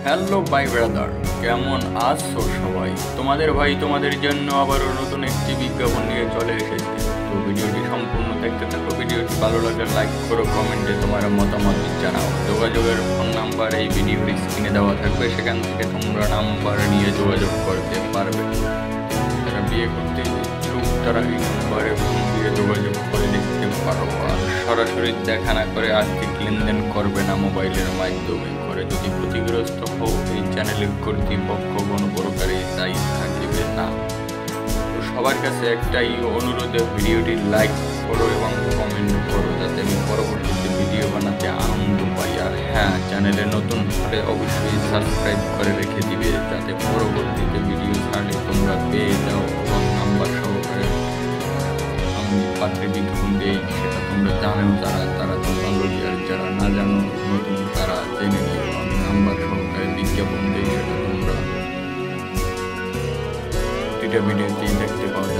Hello ভাই brother, কেমন আছো সবাই? তোমাদের ভাই তোমাদের জন্য আবারও নতুন একটি বিজ্ঞাপন নিয়ে চলে এসেছে। তো ভিডিওটি সম্পূর্ণ দেখতে থাকো। ভিডিওটি ভালো লাগলে লাইক করো, কমেন্টে তোমার মতামত জানাও। যোগাযোগের ফোন নাম্বার এই ভিডিওর স্ক্রিনে দেওয়া থাকবে, সেখান থেকে তোমরা নাম্বার নিয়ে যোগাযোগ করতে পারবে। যারা বিয়ে করতে ইচ্ছুক তারা এই নাম্বারে ফোন দিয়ে যোগাযোগ করে দেখতে পারো। আর সরাসরি দেখা না করে আর্থিক লেনদেন করবে না, মোবাইলের মাধ্যমে করে। যদি ক্ষতিগ্রস্ত হও, এই চ্যানেলের কর্তৃপক্ষ কোনো প্রকারে দায়ী থাকবে না। তো সবার কাছে একটাই অনুরোধে ভিডিওটি লাইক করো এবং কমেন্ট করো, যাতে আমি পরবর্তীতে ভিডিও বানাতে আনন্দ পাই। আর হ্যাঁ, চ্যানেলে নতুন হলে অবশ্যই সাবস্ক্রাইব করে রেখে দিবে, যাতে পরবর্তীতে ভিডিও ছাড়লে তোমরা পেয়ে যাও এবং নাম্বার সহকারে আমি পাত্রে বিজ্ঞাপন দিই, সেটা তোমরা জানো। তারা তো ভালো, আর যারা না জানো নতুন তারা জেনে নিও। আমি নাম্বার সহকারে বিজ্ঞাপন দিই, সেটা তোমরা প্রতিটা ভিডিওতেই দেখতে পাও।